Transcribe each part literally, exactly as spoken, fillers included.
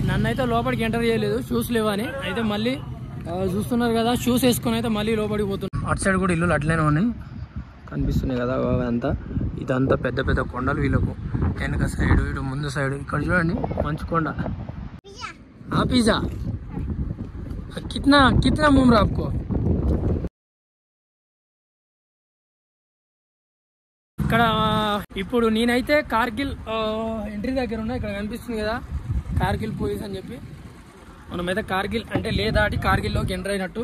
నన్నైతే లోపలికి ఎంటర్ చేయలేదు, షూస్ లేవని. అయితే మళ్ళీ చూస్తున్నారు కదా, షూస్ వేసుకొని అయితే మళ్ళీ లోపలికి పోతున్నాం. అటు సైడ్ కూడా ఇల్లు అట్లనే ఉన్నాయి, కనిపిస్తున్నాయి కదా అంతా. ఇదంతా పెద్ద పెద్ద కొండలు వీళ్ళకు, వెనక సైడ్ ఇటు ముందు సైడ్. ఇక్కడ చూడండి మంచు కొండ. ఆ పిజ్జా కిतना कितना मूम रहा आपको? ఇక్కడ ఇప్పుడు నేనైతే కార్గిల్ ఎంట్రీ దగ్గర ఉన్నా. ఇక్కడ కనిపిస్తుంది కదా కార్గిల్ పోలీస్ అని చెప్పి. మనమైతే కార్గిల్ అంటే లే దాటి కార్గిల్లోకి ఎంటర్ అయినట్టు.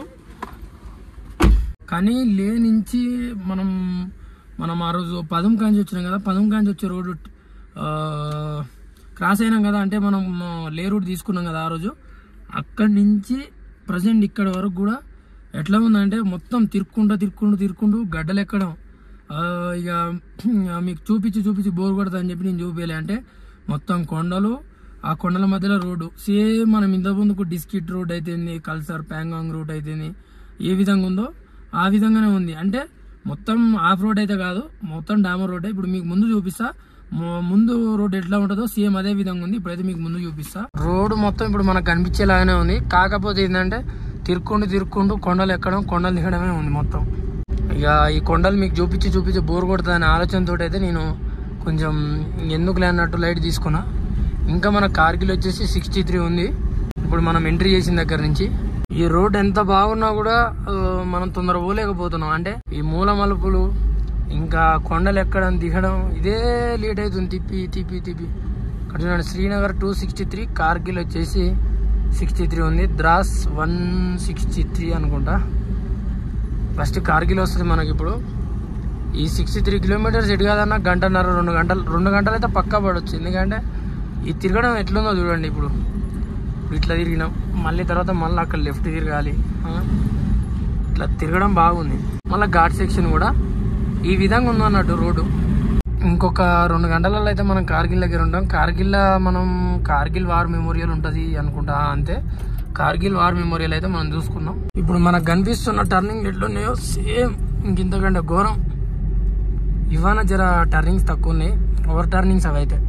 కానీ లే నుంచి మనం మనం ఆ రోజు పదం కాంచి వచ్చినాం కదా, పదం కాంచి వచ్చే రోడ్డు క్రాస్ అయినాం కదా, అంటే మనం లే రూట్ తీసుకున్నాం కదా ఆ రోజు. అక్కడి నుంచి ప్రజెంట్ ఇక్కడ వరకు కూడా ఎట్లా ఉందంటే మొత్తం తిరుక్కుంటూ తిరుక్కుంటూ తిరుక్కుంటూ గడ్డలు ఎక్కడం. ఇక మీకు చూపించి చూపించి బోర్ కొడతా అని చెప్పి నేను చూపించలే. అంటే మొత్తం కొండలు, ఆ కొండల మధ్యలో రోడ్డు సేమ్ మనం ఇంత ముందుకు డిస్కిట్ రోడ్ అయితేంది, కల్సర్ ప్యాంగాంగ్ రూట్ అయితేంది, ఏ విధంగా ఉందో ఆ విధంగానే ఉంది. అంటే మొత్తం ఆఫ్ రోడ్ అయితే కాదు, మొత్తం డామర్ రోడ్. ఇప్పుడు మీకు ముందు చూపిస్తా, ముందు రోడ్ ఎట్లా ఉంటుందో సేమ్ అదే విధంగా ఉంది. ఇప్పుడైతే మీకు ముందు చూపిస్తా. రోడ్డు మొత్తం ఇప్పుడు మనకు కనిపించేలాగానే ఉంది. కాకపోతే ఏంటంటే తిరుక్కుంటూ తిరుక్కుంటూ కొండలు ఎక్కడం, కొండలు దిగడమే ఉంది మొత్తం. ఇక ఈ కొండలు మీకు చూపించి చూపించి బోర్ కొడుతుంది అనే ఆలోచనతో అయితే నేను కొంచెం ఎందుకు లేనట్టు లైట్ తీసుకున్నా. ఇంకా మన కార్గిల్ వచ్చేసి సిక్స్టీ త్రీ ఉంది ఇప్పుడు మనం ఎంట్రీ చేసిన దగ్గర నుంచి. ఈ రోడ్ ఎంత బాగున్నా కూడా మనం తొందర పోలేకపోతున్నాం. అంటే ఈ మూల మలుపులు ఇంకా కొండలు ఎక్కడం దిగడం ఇదే లేట్ అవుతుంది, తిప్పి తిప్పి తిప్పి. ఇక్కడ చూడండి Srinagar two sixty three, Kargil వచ్చేసి సిక్స్టీ త్రీ ఉంది, ద్రాస్ వన్ సిక్స్టీ త్రీ అనుకుంటా. ఫస్ట్ కార్గిల్ వస్తుంది మనకి. ఇప్పుడు ఈ సిక్స్టీ త్రీ కిలోమీటర్స్ ఎటు కాదన్నా గంటన్నర రెండు గంటలు రెండు గంటలు అయితే పక్కా పడవచ్చు. ఎందుకంటే ఈ తిరగడం ఎట్లుందో చూడండి. ఇప్పుడు ఇట్లా తిరిగినాం, మళ్ళీ తర్వాత మళ్ళీ అక్కడ లెఫ్ట్ తిరగాలి, ఇట్లా తిరగడం బాగుంది. మళ్ళీ ఘాట్ సెక్షన్ కూడా ఈ విధంగా ఉందన్నట్టు రోడ్డు. ఇంకొక రెండు గంటలలో అయితే మనం కార్గిల్ దగ్గర ఉంటాం. కార్గిల్ మనం కార్గిల్ వార్ మెమోరియల్ ఉంటుంది అనుకుంటా, అంతే. కార్గిల్ వార్ మెమోరియల్ అయితే మనం చూసుకుందాం. ఇప్పుడు మనకు కనిపిస్తున్న టర్నింగ్ ఎట్లున్నాయో సేమ్ ఇంకింతకంటే ఘోరం. ఇవాళ జర టర్నింగ్స్ తక్కువ ఉన్నాయి, ఓవర్ టర్నింగ్స్ అవి అయితే.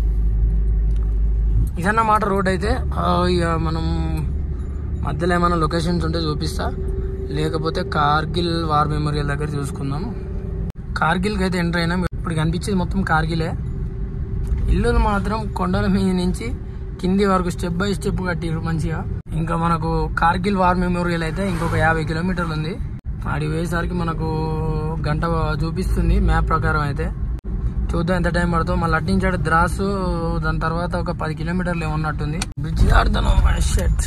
ఇదన్నమాట రోడ్ అయితే. ఇక మనం మధ్యలో ఏమైనా లొకేషన్స్ ఉంటే చూపిస్తా, లేకపోతే కార్గిల్ వార్ మెమోరియల్ దగ్గర చూసుకుందాం. కార్గిల్కి అయితే ఎంటర్ అయినా. ఇప్పుడు కనిపించేది మొత్తం కార్గిలే. ఇల్లులు మాత్రం కొండల మీద నుంచి కింది వరకు స్టెప్ బై స్టెప్ కట్టిరు మంచిగా. ఇంకా మనకు కార్గిల్ వార్ మెమోరియల్ అయితే ఇంకొక యాభై కిలోమీటర్లు ఉంది. ఆడి పోయేసరికి మనకు గంట చూపిస్తుంది మ్యాప్ ప్రకారం అయితే. చూద్దాం ఎంత టైం పడుతుందో. మళ్ళీ అట్టించాడు ద్రాసు, దాని తర్వాత ఒక పది కిలోమీటర్లు ఏమన్నట్టుంది. బ్రిడ్జ్ దాడుతాను. షెట్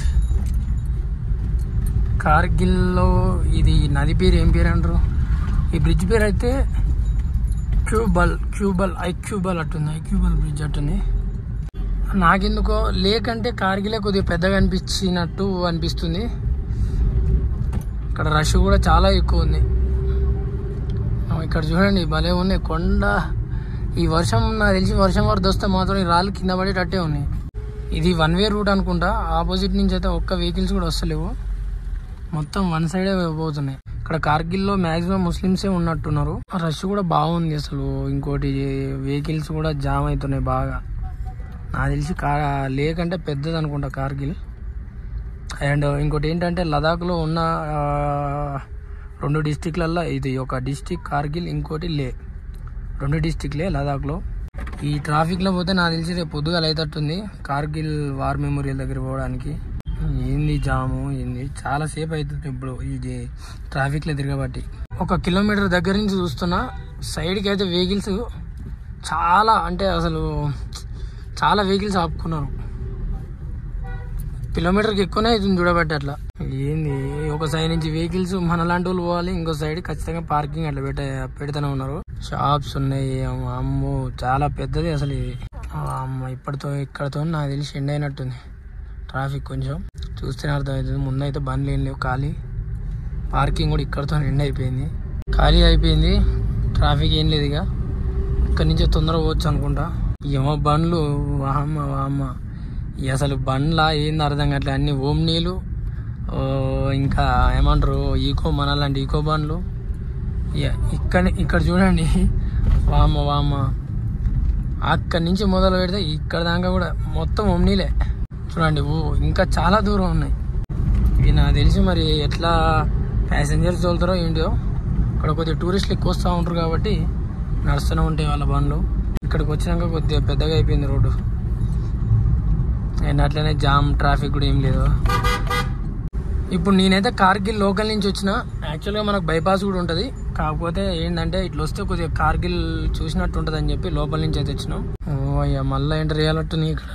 కార్గిల్లో ఇది నది పేరు ఏం పేరు అంటారు? ఈ బ్రిడ్జ్ పేరు అయితే క్యూబల్ క్యూబల్ ఐక్యూబల్ అట్టుంది, ఐక్యూబల్ బ్రిడ్జ్ అట్టుంది. నాకెందుకో లేక్ అంటే కార్గిలే కొద్దిగా పెద్దగా అనిపించినట్టు అనిపిస్తుంది. ఇక్కడ రష్ కూడా చాలా ఎక్కువ ఉంది. ఇక్కడ చూడండి భలే ఉన్నాయి కొండ. ఈ వర్షం నాకు తెలిసి వర్షం వరద వస్తే మాత్రం ఈ రాళ్ళు కింద పడేటట్టే ఉన్నాయి. ఇది వన్ వే రూట్ అనుకుంటా. ఆపోజిట్ నుంచి అయితే ఒక్క వెహికల్స్ కూడా వస్తలేవు, మొత్తం వన్ సైడే పోతున్నాయి. ఇక్కడ కార్గిల్లో మాక్సిమం ముస్లిమ్సే ఉన్నట్టున్నారు. రష్ కూడా బాగుంది అసలు. ఇంకోటి వెహికల్స్ కూడా జామ్ అవుతున్నాయి బాగా. నాకు తెలిసి కార్ లేక్ అంటే పెద్దది అనుకుంటా కార్గిల్. అండ్ ఇంకోటి ఏంటంటే లదాఖ్లో ఉన్న రెండు డిస్టిక్లల్లో ఇది ఒక డిస్టిక్ కార్గిల్, ఇంకోటి లే. రెండు డిస్టిక్లే లదాఖ్లో. ఈ ట్రాఫిక్లో పోతే నాకు తెలిసి రేపు పొద్దుగా అయితట్టుంది కార్గిల్ వార్ మెమోరియల్ దగ్గర పోవడానికి. ఏంది జాము, ఏంది చాలా సేపు అవుతుంది ఇప్పుడు ఇది ట్రాఫిక్లో తిరగబట్టి. ఒక కిలోమీటర్ దగ్గర నుంచి చూస్తున్నా, సైడ్కి అయితే వెహికల్స్ చాలా, అంటే అసలు చాలా వెహికల్స్ ఆపుకున్నారు. కిలోమీటర్కి ఎక్కువనే అవుతుంది చూడబట్టి. అట్లా ఏంది ఒక సైడ్ నుంచి వెహికల్స్ మన లాంటి వాళ్ళు పోవాలి, ఇంకో సైడ్ ఖచ్చితంగా పార్కింగ్ అట్లా పెట్ట పెడుతూనే ఉన్నారు. షాప్స్ ఉన్నాయి. అమ్మో చాలా పెద్దది అసలు ఇది. అమ్మ ఇప్పటితో ఇక్కడతో నాకు తెలిసి ఎండ్ అయినట్టుంది ట్రాఫిక్. కొంచెం చూస్తేనే అర్థమవుతుంది. ముందైతే బండ్లు ఏం లేవు, ఖాళీ. పార్కింగ్ కూడా ఇక్కడతో ఎండ్ అయిపోయింది, ఖాళీ అయిపోయింది. ట్రాఫిక్ ఏం లేదు. ఇక ఇక్కడి నుంచే తొందరగా పోవచ్చు అనుకుంటా. ఏమో బండ్లు వామ్మ వామ్మ అసలు బండ్లా ఏంది అర్థం కావట్లేదు. అన్ని ఓమ్నీలు, ఇంకా ఏమంటారు ఈకో, మన లాంటి ఈకో బండ్లు. ఇక్కడ ఇక్కడ చూడండి వామ్మ వామ్మ అక్కడి నుంచి మొదలు పెడితే ఇక్కడ దాకా కూడా మొత్తం ఓమ్నీలే. చూడండి. ఓ ఇంకా చాలా దూరం ఉన్నాయి. ఇవి నాకు తెలిసి మరి ఎట్లా ప్యాసింజర్స్ తోలుతారో ఏంటో. ఇక్కడ కొద్దిగా టూరిస్టులు ఎక్కువ వస్తూ ఉంటారు కాబట్టి నడుస్తూనే ఉంటాయి వాళ్ళ బండ్లు. ఇక్కడికి వచ్చినాక కొద్దిగా పెద్దగా అయిపోయింది రోడ్డు. అండ్ అట్లనే జామ్ ట్రాఫిక్ కూడా ఏం లేదు. ఇప్పుడు నేనైతే కార్గిల్ లోకల్ నుంచి వచ్చిన. యాక్చువల్గా మనకు బైపాస్ కూడా ఉంటుంది, కాకపోతే ఏంటంటే ఇట్లా వస్తే కొద్దిగా కార్గిల్ చూసినట్టు ఉంటుంది అని చెప్పి లోపల నుంచి అయితే వచ్చినాం. ఓ అయ్యా మళ్ళీ ఎంటర్ చేయాలట్టుంది. ఇక్కడ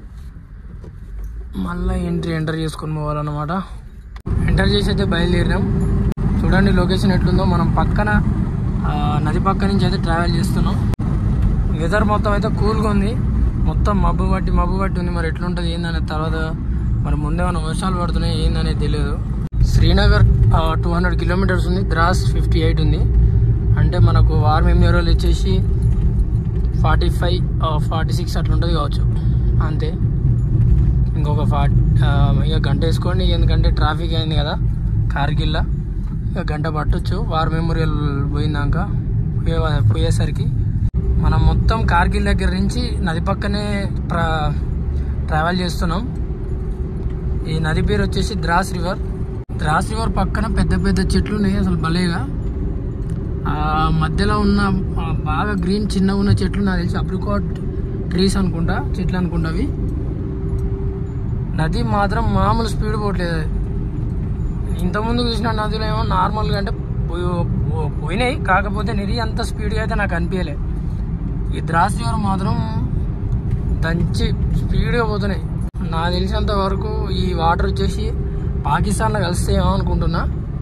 మళ్ళీ ఎంట్రీ ఎంటర్ చేసుకొని పోవాలన్నమాట. ఎంటర్ చేసి అయితే బయలుదేరినాం. చూడండి లొకేషన్ ఎట్లుందో. మనం పక్కన నది పక్క నుంచి అయితే ట్రావెల్ చేస్తున్నాం. వెదర్ మొత్తం అయితే కూల్గా ఉంది. మొత్తం మబ్బు పట్టి మబ్బు పట్టి ఉంది. మరి ఎట్లుంటుంది ఏందనేది తర్వాత మరి ముందే మనం వర్షాలు పడుతున్నాయి ఏందనేది తెలియదు. శ్రీనగర్ టూ హండ్రెడ్ కిలోమీటర్స్ ఉంది, ద్రాస్ ఫిఫ్టీ ఎయిట్ ఉంది. అంటే మనకు వార్ మెమోరియల్ వచ్చేసి ఫార్టీ ఫైవ్ ఫార్టీ సిక్స్ అట్లా ఉంటుంది కావచ్చు అంతే. ఇంకొక ఫార్టీ ఇక గంట వేసుకోండి, ఎందుకంటే ట్రాఫిక్ అయింది కదా కార్గిల్లో. ఇక గంట పట్టొచ్చు వార్ మెమోరియల్ పోయిందాక పోయే పోయేసరికి. మనం మొత్తం కార్గిల్ దగ్గర నుంచి నది పక్కనే ట్రా ట్రావెల్ చేస్తున్నాం. ఈ నది పేరు వచ్చేసి ద్రాస్ రివర్. ద్రాస్ రివర్ పక్కన పెద్ద పెద్ద చెట్లు ఉన్నాయి అసలు భలేగా. ఆ మధ్యలో ఉన్న బాగా గ్రీన్ చిన్నగా ఉన్న చెట్లు నాకు తెలిసి అప్రికాట్ ట్రీస్ అనుకుంటా, చెట్లు అనుకుంటా అవి. నది మాత్రం మామూలు స్పీడ్ పోవట్లేదు. ఇంతకుముందు చూసిన నదిలో ఏమో నార్మల్గా అంటే పోయినాయి, కాకపోతే నది అంత స్పీడ్గా అయితే నాకు అనిపించలే. ఈ ద్రాస్ రివర్ మాత్రం దంచి స్పీడ్గా పోతున్నాయి. నాకు తెలిసినంత వరకు ఈ వాటర్ వచ్చేసి పాకిస్తాన్లో కలిస్తేమో అనుకుంటున్నా,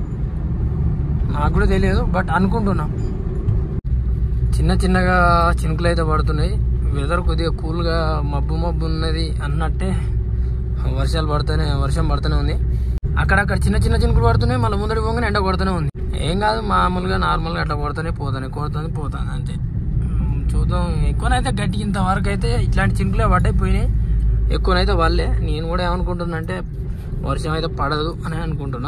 నాకు కూడా తెలియదు బట్ అనుకుంటున్నా. చిన్న చిన్నగా చినుకులు అయితే పడుతున్నాయి. వెదర్ కొద్దిగా కూల్గా మబ్బు మబ్బు ఉన్నది అన్నట్టే వర్షాలు పడుతూనే వర్షం పడుతూనే ఉంది. అక్కడక్కడ చిన్న చిన్న చినుకులు పడుతున్నాయి, మళ్ళీ ముందడి పోగానే ఎండ కొడుతూనే ఉంది. ఏం కాదు మామూలుగా నార్మల్గా అట్లా కొడుతూనే పోతానే కొడుతుంది పోతుంది అంతే. చూద్దాం. ఎక్కువనైతే గట్టికి ఇంతవరకు అయితే ఇట్లాంటి చినుకులే పడ్డైపోయినాయి, ఎక్కువనైతే వాళ్ళే. నేను కూడా ఏమనుకుంటున్నా అంటే వర్షం అయితే పడదు అని అనుకుంటున్నా.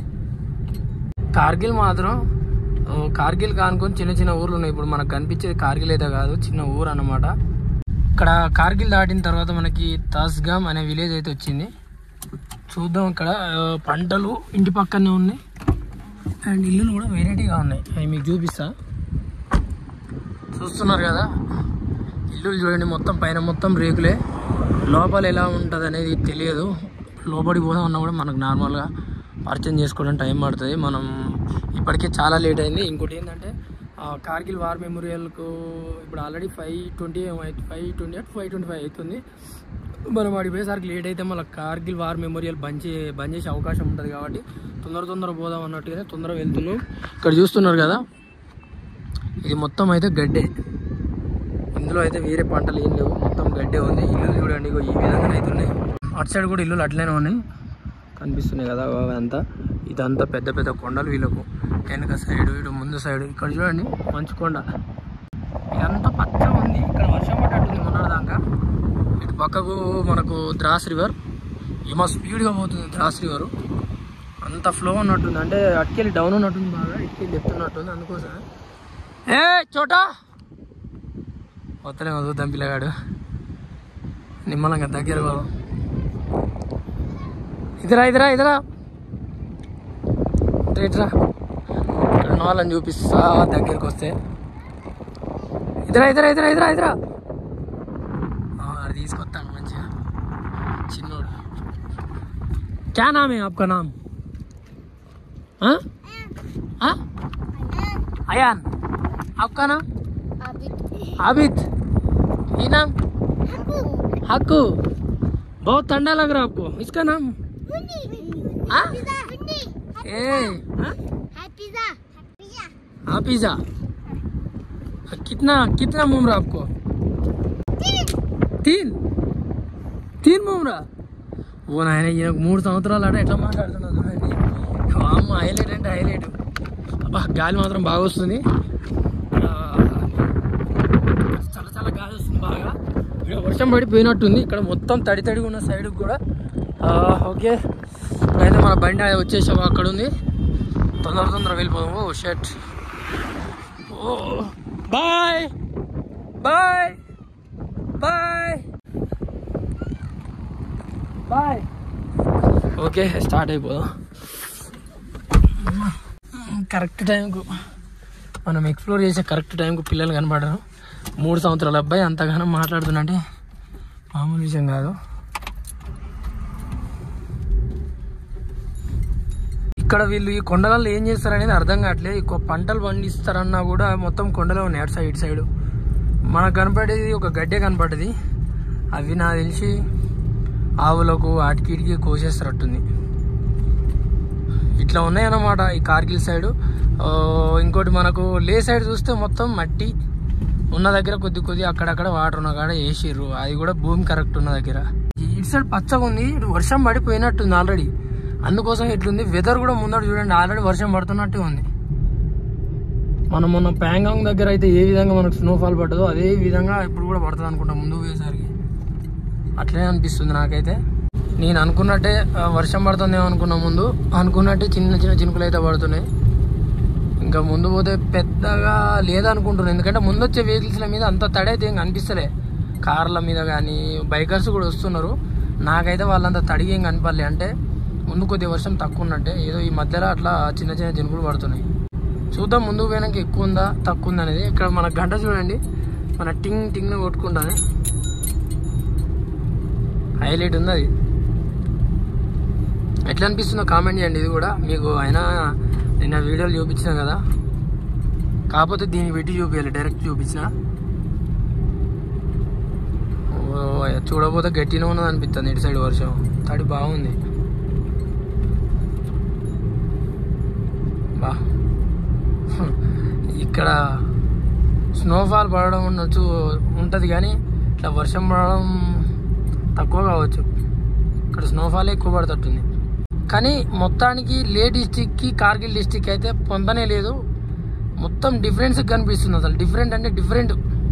కార్గిల్ మాత్రం కార్గిల్ కానుకొని చిన్న చిన్న ఊర్లు ఉన్నాయి. ఇప్పుడు మనకు కనిపించేది కార్గిల్ అయితే కాదు, చిన్న ఊరు అన్నమాట. ఇక్కడ కార్గిల్ దాటిన తర్వాత మనకి తాస్గామ్ అనే విలేజ్ అయితే వచ్చింది. చూద్దాం. ఇక్కడ పంటలు ఇంటి పక్కనే ఉన్నాయి అండ్ ఇల్లులు కూడా వెరైటీగా ఉన్నాయి. అవి మీకు చూపిస్తా. చూస్తున్నారు కదా ఇల్లులు చూడండి, మొత్తం పైన మొత్తం రేకులే. లోపల ఎలా ఉంటుంది అనేది తెలియదు. లోపలికి పోదాం అన్నా కూడా మనకు నార్మల్గా పరిచయం చేసుకోవడం టైం పడుతుంది. మనం ఇప్పటికే చాలా లేట్ అయింది. ఇంకోటి ఏంటంటే కార్గిల్ వార్ మెమోరియల్కు ఇప్పుడు already five twenty five twenty five twenty five twenty. Five వాడికి పోయేసరికి లేట్ అయితే మళ్ళీ కార్గిల్ వార్ మెమోరియల్ బంద్ చే బంద్ చేసే అవకాశం ఉంటుంది కాబట్టి తొందర తొందర పోదాం అన్నట్టుగానే తొందరగా వెళ్తున్నాం. ఇక్కడ చూస్తున్నారు కదా ఇది మొత్తం అయితే గడ్డే. ఇందులో అయితే వేరే పంటలు ఏం లేవు, మొత్తం గడ్డే ఉంది. ఇల్లు చూడండి ఈ విధంగా అయితే ఉన్నాయి. అటు సైడ్ కూడా ఇల్లులు అట్లనే ఉన్నాయి, కనిపిస్తున్నాయి కదా అదంతా. ఇదంతా పెద్ద పెద్ద కొండలు వీళ్ళకు. వెనక సైడ్ ఇటు ముందు సైడ్ ఇక్కడ చూడండి మంచు కొండ. ఇదంతా పచ్చగా ఉంది. ఇక్కడ వర్షం పడ్డట్టుంది మొన్నటిదాకా. ఇటు పక్కకు మనకు ద్రాస్ రివర్. ఏమో స్పీడ్గా పోతుంది ద్రాస్ రివర్. అంత ఫ్లో ఉన్నట్టుంది, అంటే అటుకెళ్ళి డౌన్ ఉన్నట్టుంది, బాగా ఇటుకెళ్ళి చెప్తున్నట్టుంది. అందుకోసం ఏ చోటా వస్తలే చూద్దాం పిల్లగాడు నిమ్మలంగా దగ్గర. ఇదిరా ఇదిరా ఇదిరా ఇట్రా ఇక్కడ ఉన్న వాళ్ళని చూపిస్తా దగ్గరికి వస్తే. ఇదిరా ఇదిరా ఇదిరా ఇదిరా ఇదిరా అది తీసుకొస్తాను మంచిగా చిన్నోడు. క్యా నామ్ హై ఆప్కా నామ్? అయాన్. आपका नाम? आबिद. ये नाम? हक्कू. बहुत ठंडा लग रहा है आपको. इसका नाम? हाफिजा. कितना कितना उम्र आपको? तीन तीन उम्र. वो नायना ये మూడు సంవత్సరాలు ఆడ ఎట్లా మాట్లాడుతున్నా చూడండి. అమ్మ హైలైట్ అంటే హైలైట్. అబ్బా గాలి మాత్రం బాగా వస్తుంది, చాలా చాలా గాలి వస్తుంది బాగా. ఇక్కడ వర్షం పడిపోయినట్టుంది. ఇక్కడ మొత్తం తడి తడిగా ఉన్న సైడ్కి కూడా. ఓకే అయితే మన బండి వచ్చేసాము, అక్కడ ఉంది. తొందర తొందర వెళ్ళిపోదాము. Oh shirt. Oh bye bye bye. Bye. Okay start అయిపోదాం. కరెక్ట్ టైంకు మనం ఎక్స్ప్లోర్ చేసే కరెక్ట్ టైంకు పిల్లలు కనపడరు. మూడు సంవత్సరాల అబ్బాయి అంతగానో మాట్లాడుతున్నంటే మామూలు విషయం కాదు. ఇక్కడ వీళ్ళు ఈ కొండలలో ఏం చేస్తారనేది అర్థం కావట్లేదు. ఎక్కువ పంటలు పండిస్తారన్నా కూడా మొత్తం కొండలో ఉన్నాయి అటు సైడ్ ఇటు సైడు. మనకు కనపడేది ఒక గడ్డే కనపడేది. అవి నాకు తెలిసి ఆవులకు ఆటికి ఇటికి కోసేస్తారట్టుంది. ఇట్లా ఉన్నాయన్నమాట ఈ కార్గిల్ సైడు. ఇంకోటి మనకు లే సైడ్ చూస్తే మొత్తం మట్టి ఉన్న దగ్గర కొద్ది కొద్ది అక్కడక్కడ వాటర్ ఉన్న కాడ వేసిర్రు. అది కూడా భూమి కరెక్ట్ ఉన్న దగ్గర. ఇటు సైడ్ పచ్చగా ఉంది. ఇటు వర్షం పడిపోయినట్టుంది ఆల్రెడీ. అందుకోసం ఇట్లుంది. వెదర్ కూడా ముందర చూడండి ఆల్రెడీ వర్షం పడుతున్నట్టే ఉంది. మనం మొన్న ప్యాంగాంగ్ దగ్గర అయితే ఏ విధంగా మనకు స్నోఫాల్ పడ్డదో అదే విధంగా ఇప్పుడు కూడా పడుతుంది అనుకుంటా. ముందు పోయేసరికి అట్లనే అనిపిస్తుంది నాకైతే. నేను అనుకున్నట్టే వర్షం పడుతుందేమో అనుకున్నా. ముందు అనుకున్నట్టే చిన్న చిన్న చినుకులు అయితే పడుతున్నాయి. ఇంకా ముందు పోతే పెద్దగా లేదనుకుంటున్నాను. ఎందుకంటే ముందు వచ్చే వెహికల్స్ల మీద అంత తడి అయితే ఏం కనిపిస్తలే. కార్ల మీద కానీ బైకర్స్ కూడా వస్తున్నారు. నాకైతే వాళ్ళంత తడిగి ఏం కనిపడలే. అంటే ముందు కొద్దిగా వర్షం తక్కువ ఉన్నట్టే. ఏదో ఈ మధ్యలో అట్లా చిన్న చిన్న చినుకులు పడుతున్నాయి. చూద్దాం ముందుకు పోయినాక ఎక్కువ ఉందా తక్కువ ఉందా అనేది. ఇక్కడ మన గంట చూడండి, మన టింగ్ టింగ్ కొట్టుకుంటుంది. హైలైట్ ఉంది అది. ఎట్లా అనిపిస్తుందో కామెంట్ చేయండి. ఇది కూడా మీకు అయినా నిన్న వీడియోలు చూపించిన కదా, కాకపోతే దీన్ని పెట్టి చూపించాలి. డైరెక్ట్ చూపించిన చూడకపోతే గట్టిగా ఉన్నది అనిపిస్తుంది. ఇటు సైడ్ వర్షం తడి బాగుంది. బా ఇక్కడ స్నోఫాల్ పడడం ఉండొచ్చు ఉంటుంది కానీ ఇట్లా వర్షం పడడం తక్కువ కావచ్చు. ఇక్కడ స్నోఫాల్ ఎక్కువ పడుతుంటుంది. కానీ మొత్తానికి లే డిస్టిక్కి కార్గిల్ డిస్టిక్ అయితే పొందనే లేదు. మొత్తం డిఫరెన్స్ కనిపిస్తుంది. అసలు డిఫరెంట్ అంటే డిఫరెంట్.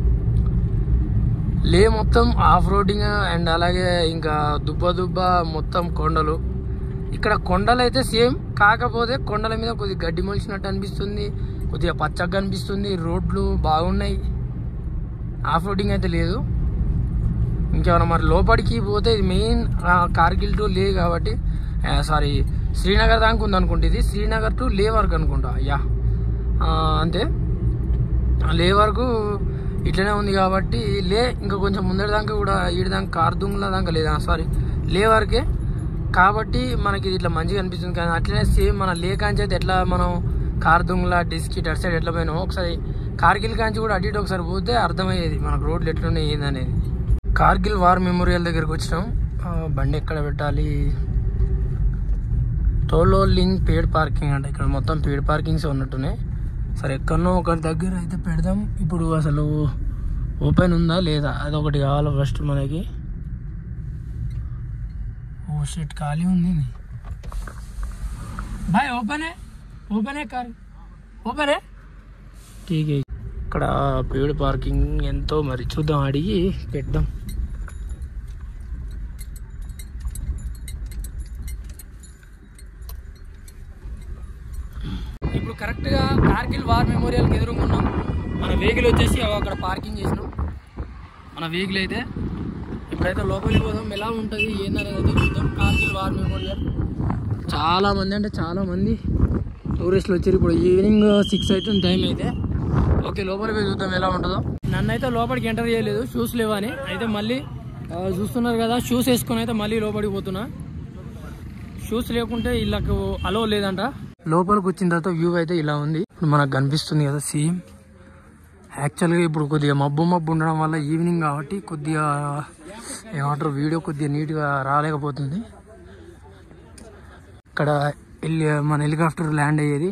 లే మొత్తం ఆఫ్ రోడింగ్ అండ్ అలాగే ఇంకా దుబ్బ దుబ్బ మొత్తం కొండలు. ఇక్కడ కొండలు అయితే సేమ్, కాకపోతే కొండల మీద కొద్దిగా గడ్డి మొలిచినట్టు అనిపిస్తుంది, కొద్దిగా పచ్చగా కనిపిస్తుంది. రోడ్లు బాగున్నాయి. ఆఫ్ రోడింగ్ అయితే లేదు. ఇంకేమైనా మరి లోపలికి పోతే ఇది మెయిన్ కార్గిల్ టు లే కాబట్టి, సారీ శ్రీనగర్ దాకా ఉంది అనుకుంటే. ఇది శ్రీనగర్ టు లే వరకు అనుకుంటా. యా అంతే. లే వరకు ఇట్లనే ఉంది కాబట్టి లే ఇంకా కొంచెం ముందరి దాకా కూడా ఈడి దాకా కార్దుంగ్లా దాకా లేదా సారీ లే వరకే కాబట్టి మనకి ఇట్లా మంచిగా అనిపిస్తుంది. కానీ అట్లనే సేమ్ మన లే కాంచి అయితే ఎట్లా మనం కార్దుంగ్లా డిస్కిట్ అటు సైడ్ ఎట్లా పోయినామో ఒకసారి కార్గిల్ కాంచి కూడా అటు ఇటు ఒకసారి పోతే అర్థమయ్యేది మనకు రోడ్లు ఎట్లున్నాయి ఏందనేది. కార్గిల్ వార్ మెమోరియల్ దగ్గరికి వచ్చినాం. బండి ఎక్కడ పెట్టాలి? టోలో లింక్ పేడ్ పార్కింగ్ అంటే ఇక్కడ మొత్తం పేడ్ పార్కింగ్స్ ఉన్నట్టున్నాయి. సరే ఎక్కడనో ఒకటి దగ్గర అయితే పెడదాం. ఇప్పుడు అసలు ఓపెన్ ఉందా లేదా అదొకటి కావాలి ఫస్ట్ మనకి. ఓ షిట్ ఖాళీ ఉంది బాయ్. ఓపెనే ఓపెనే కార్ ఓపెనే ఠీక్. ఇక్కడ పేడ్ పార్కింగ్ ఎంతో మరి చూద్దాం, అడిగి పెడదాం. ఇప్పుడు కరెక్ట్గా కార్గిల్ వార్ మెమోరియల్కి ఎదురుకున్నాం. మన వెహికల్ వచ్చేసి అక్కడ పార్కింగ్ చేసినాం. మన వెహికల్ అయితే ఇప్పుడైతే లోపలికి పోదాం. ఎలా ఉంటుంది ఏందనేది అయితే చూద్దాం. కార్గిల్ వార్ మెమోరియల్ చాలామంది అంటే చాలామంది టూరిస్టులు వచ్చారు. ఇప్పుడు ఈవినింగ్ సిక్స్ అవుతుంది టైం అయితే. ఓకే లోపలికి పోయి చూద్దాం ఎలా ఉంటుందో. నన్ను అయితే లోపలికి ఎంటర్ చేయలేదు, షూస్ లేవని. అయితే మళ్ళీ చూస్తున్నారు కదా, షూస్ వేసుకొని అయితే మళ్ళీ లోపలికి పోతున్నా. షూస్ లేకుంటే వీళ్ళకు అలో లేదంట. లోపలికి వచ్చిన తర్వాత వ్యూ అయితే ఇలా ఉంది. ఇప్పుడు మనకు కనిపిస్తుంది కదా సేమ్. యాక్చువల్గా ఇప్పుడు కొద్దిగా మబ్బు మబ్బు ఉండడం వల్ల ఈవినింగ్ కాబట్టి కొద్దిగా ఏమంటారు వీడియో కొద్దిగా నీట్గా రాలేకపోతుంది. ఇక్కడ వెళ్ళి మన హెలికాప్టర్ ల్యాండ్ అయ్యేది.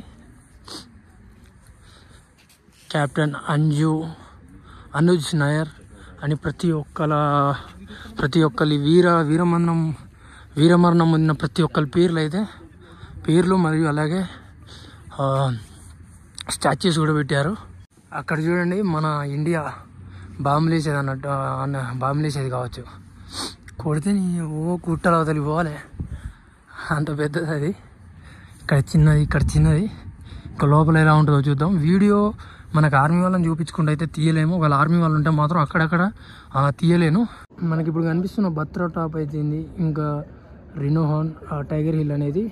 కెప్టెన్ అంజు అనుజ్ నాయర్ అని ప్రతి ఒక్కల ప్రతి ఒక్కరి వీర వీరమరణం వీరమరణం పొందిన ప్రతి ఒక్కరి పేర్లు అయితే పేర్లు మరియు అలాగే స్టాచ్యూస్ కూడా పెట్టారు. అక్కడ చూడండి మన ఇండియా బాంబులు వేసేది అన్నట్టు అన్న బాంబులు వేసేది కావచ్చు. కొడితే ఓ కుట్టలు అవతలికి పోవాలి, అంత పెద్దది అది. ఇక్కడ చిన్నది ఇక్కడ చిన్నది. ఇంకా లోపల ఎలా ఉంటుందో చూద్దాం. వీడియో మనకు ఆర్మీ వాళ్ళని చూపించుకుంటూ అయితే తీయలేము. ఒకవేళ ఆర్మీ వాళ్ళు ఉంటే మాత్రం అక్కడక్కడ తీయలేను. మనకి ఇప్పుడు కనిపిస్తున్న బత్రా టాప్ అయితేంది, ఇంకా రినోహాన్ టైగర్ హిల్ అనేది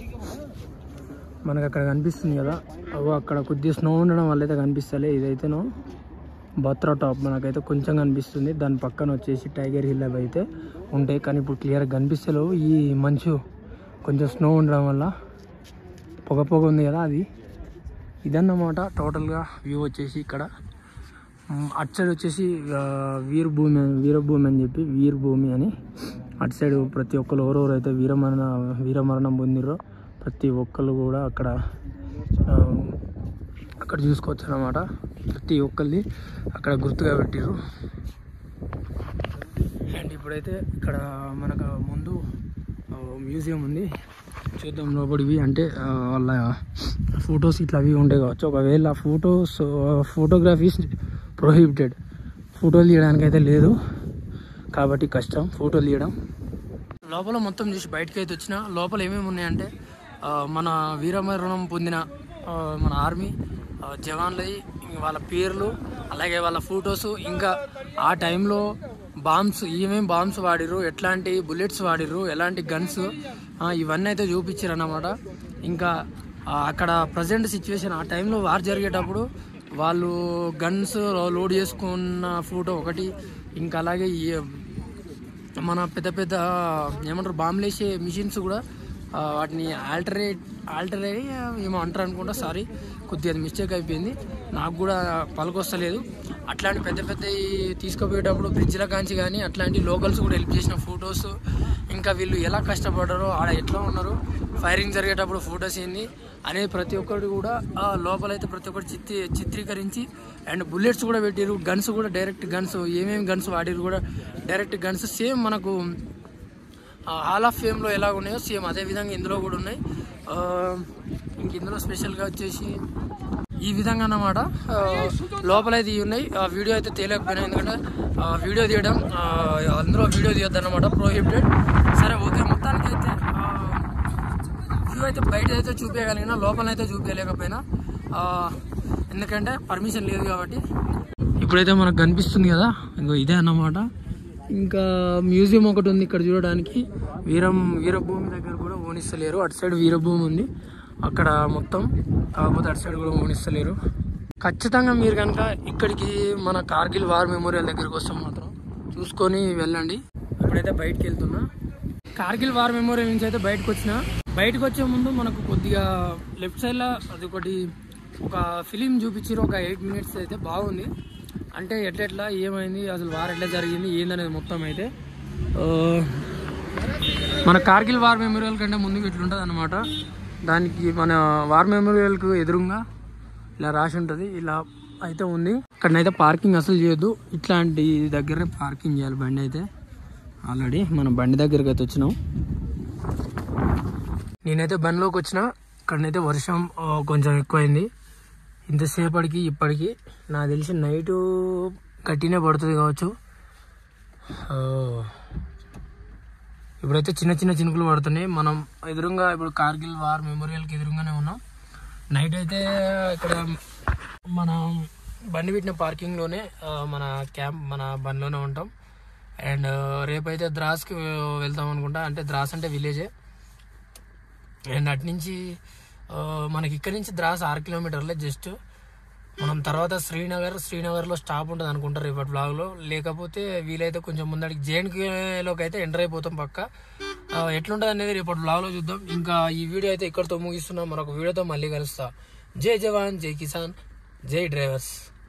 మనకు అక్కడ కనిపిస్తుంది కదా. అవి అక్కడ కొద్దిగా స్నో ఉండడం వల్ల అయితే కనిపిస్తలే. ఇదైతేనో బత్రా టాప్ మనకైతే కొంచెం కనిపిస్తుంది. దాని పక్కన వచ్చేసి టైగర్ హిల్ అవి అయితే ఉంటాయి, కానీ ఇప్పుడు క్లియర్గా కనిపిస్తలేవు. ఈ మంచు కొంచెం స్నో ఉండడం వల్ల పొగ పొగ ఉంది కదా, అది ఇదన్నమాట టోటల్గా వ్యూ వచ్చేసి. ఇక్కడ అటు సైడ్ వచ్చేసి వీరభూమి వీరభూమి అని చెప్పి వీరభూమి అని అటు సైడ్ ప్రతి ఒక్కరు ఎవరెవరు అయితే వీరమరణ వీరమరణం పొందిరో ప్రతి ఒక్కరు కూడా అక్కడ అక్కడ చూసుకోవచ్చు అన్నమాట. ప్రతి ఒక్కరిది అక్కడ గుర్తుగా పెట్టిర్రు. అండ్ ఇప్పుడైతే ఇక్కడ మనకు ముందు మ్యూజియం ఉంది, చూద్దాం లోపలివి. అంటే వాళ్ళ ఫొటోస్ ఇట్లా అవి ఉండే కావచ్చు. ఒకవేళ ఫొటోస్ ఫోటోగ్రఫీస్ ప్రొహిబిటెడ్, ఫోటోలు తీయడానికి అయితే లేదు కాబట్టి కష్టం ఫోటోలు తీయడం. లోపల మొత్తం చూసి బయటకు అయితే వచ్చిన లోపల ఏమేమి ఉన్నాయంటే మన వీరమరణం పొందిన మన ఆర్మీ జవాన్లది వాళ్ళ పేర్లు, అలాగే వాళ్ళ ఫొటోస్, ఇంకా ఆ టైంలో బాంబ్స్ ఏమేమి బాంబ్స్ వాడిర్రు, ఎట్లాంటి బుల్లెట్స్ వాడిర్రు, ఎలాంటి గన్స్, ఇవన్నీ అయితే చూపించారు అన్నమాట. ఇంకా అక్కడ ప్రజెంట్ సిచ్యువేషన్ ఆ టైంలో వార్ జరిగేటప్పుడు వాళ్ళు గన్స్ లోడ్ చేసుకున్న ఫోటో ఒకటి, ఇంకా అలాగే మన పెద్ద పెద్ద ఏమంటారు బాంబులు వేసే మిషన్స్ కూడా వాటిని ఆల్టరేట్ ఆల్టరే ఏమో అంటారు అనుకుంటా. సారీ, కొద్దిగా మిస్టేక్ అయిపోయింది, నాకు కూడా పలకొస్తలేదు. అట్లాంటి పెద్ద పెద్ద తీసుకుపోయేటప్పుడు బ్రిడ్జ్ల కాంచి కానీ అట్లాంటి లోకల్స్ కూడా హెల్ప్ చేసిన ఫొటోస్, ఇంకా వీళ్ళు ఎలా కష్టపడ్డారో, ఆడ ఎట్లా ఉన్నారు, ఫైరింగ్ జరిగేటప్పుడు ఫొటోస్ ఏంది అనేది ప్రతి ఒక్కటి కూడా లోపలైతే ప్రతి ఒక్కటి చిత్రీ చిత్రీకరించి అండ్ బుల్లెట్స్ కూడా పెట్టిరు, గన్స్ కూడా డైరెక్ట్ గన్స్ ఏమేమి గన్స్ వాడిరు కూడా డైరెక్ట్ గన్స్ సేమ్ మనకు హాల్ ఆఫ్ ఫేమ్లో ఎలా ఉన్నాయో సేమ్ అదే విధంగా ఇందులో కూడా ఉన్నాయి. ఇంక ఇందులో స్పెషల్గా వచ్చేసి ఈ విధంగా అన్నమాట లోపలైతే ఇవి ఉన్నాయి. వీడియో అయితే తేలేకపోయినా, ఎందుకంటే వీడియో తీయడం అందులో వీడియో తీయొద్దు అన్నమాట, ప్రోహిబిటెడ్. సరే ఓకే, మొత్తానికి అయితే వ్యూ అయితే బయట అయితే చూపించగలిగిన, లోపలైతే చూపించలేకపోయినా ఎందుకంటే పర్మిషన్ లేదు కాబట్టి. ఇప్పుడైతే మనకు కనిపిస్తుంది కదా, ఇంకో ఇదే అన్నమాట. ఇంకా మ్యూజియం ఒకటి ఉంది ఇక్కడ చూడడానికి. వీరం వీరభూమి దగ్గర కూడా ఓనిస్తలేరు, అటు సైడ్ వీరభూమి ఉంది అక్కడ మొత్తం, కాకపోతే అటు సైడ్ కూడా ఓనిస్తలేరు. ఖచ్చితంగా మీరు కనుక ఇక్కడికి మన కార్గిల్ వార్ మెమోరియల్ దగ్గరికి వస్తాం మాత్రం చూసుకొని వెళ్ళండి. ఇప్పుడైతే బయటకు వెళ్తున్నా, కార్గిల్ వార్ మెమోరియల్ నుంచి అయితే బయటకు వచ్చిన. బయటకు వచ్చే ముందు మనకు కొద్దిగా లెఫ్ట్ సైడ్లో అది ఒకటి ఒక ఫిలిం చూపించారు, ఒక ఎయిట్ మినిట్స్ అయితే బాగుంది. అంటే ఎట్లెట్లా ఏమైంది, అసలు వార్ ఎట్లా జరిగింది ఏందనేది మొత్తం అయితే మన కార్గిల్ వార్ మెమోరియల్ కంటే ముందుకు ఇట్లుంటుంది అనమాట. దానికి మన వార్ మెమోరియల్కు ఎదురుగా ఇలా రాసి ఉంటుంది, ఇలా అయితే ఉంది. ఇక్కడనైతే పార్కింగ్ అసలు చేయొద్దు, ఇట్లాంటి దగ్గరే పార్కింగ్ చేయాలి బండి అయితే. ఆల్రెడీ మనం బండి దగ్గరికి అయితే వచ్చినాం. నేనైతే బండిలోకి వచ్చిన, ఇక్కడనైతే వర్షం కొంచెం ఎక్కువైంది. ఇంతసేపటికి ఇప్పటికి నాకు తెలిసి నైటు గట్టినే పడుతుంది కావచ్చు. ఇప్పుడైతే చిన్న చిన్న చినుకులు పడుతున్నాయి. మనం ఎదురుగా ఇప్పుడు కార్గిల్ వార్ మెమోరియల్కి ఎదురుగానే ఉన్నాం. నైట్ అయితే ఇక్కడ మన బండి పెట్టిన పార్కింగ్లోనే మన క్యాంప్ మన బండిలోనే ఉంటాం. అండ్ రేపైతే ద్రాస్కి వెళ్తాం అనుకుంటా, అంటే ద్రాస్ అంటే విలేజే. అండ్ అటు నుంచి మనకి ఇక్కడి నుంచి ద్రాస్ ఆరు కిలోమీటర్లే జస్ట్. మనం తర్వాత శ్రీనగర్ శ్రీనగర్లో స్టాప్ ఉంటుంది అనుకుంటారు రేపటి బ్లాగ్లో, లేకపోతే వీలైతే కొంచెం ముందడికి జేఎన్కేలోకి అయితే ఎంటర్ అయిపోతాం పక్క. ఎట్లుంటుంది అనేది రేపటి బ్లాగ్లో చూద్దాం. ఇంకా ఈ వీడియో అయితే ఇక్కడితో ముగిస్తున్నాం, మరొక వీడియోతో మళ్ళీ కలుస్తా. జై జవాన్, జై కిసాన్, జై డ్రైవర్స్.